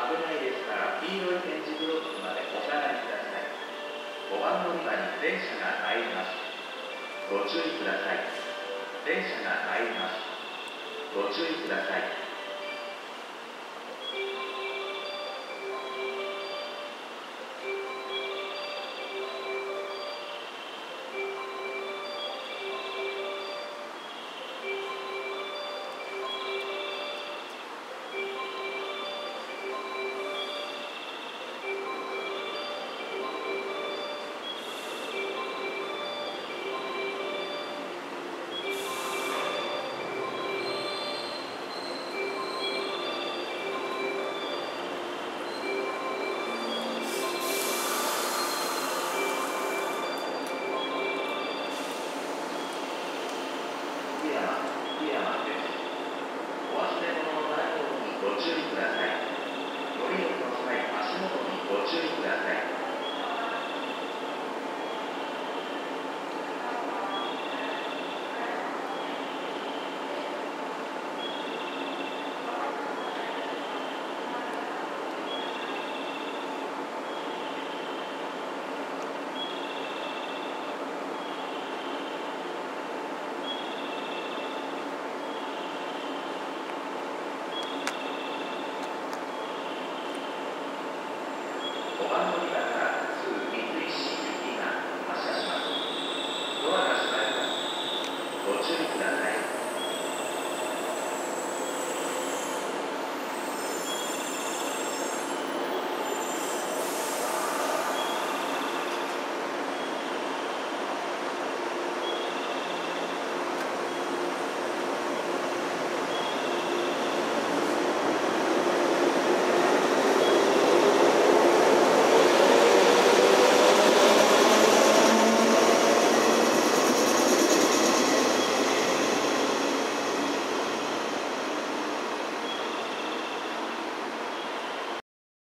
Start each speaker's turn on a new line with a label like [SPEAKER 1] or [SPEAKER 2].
[SPEAKER 1] 危ないですから黄色い点字ブロックまでお下がりください。5番乗り場に電車が入ります。ご注意ください。電車が入ります。ご注意ください。福山です。お忘れ物のないようにご注意ください。乗り降りの際、足元にご注意ください。5番乗り場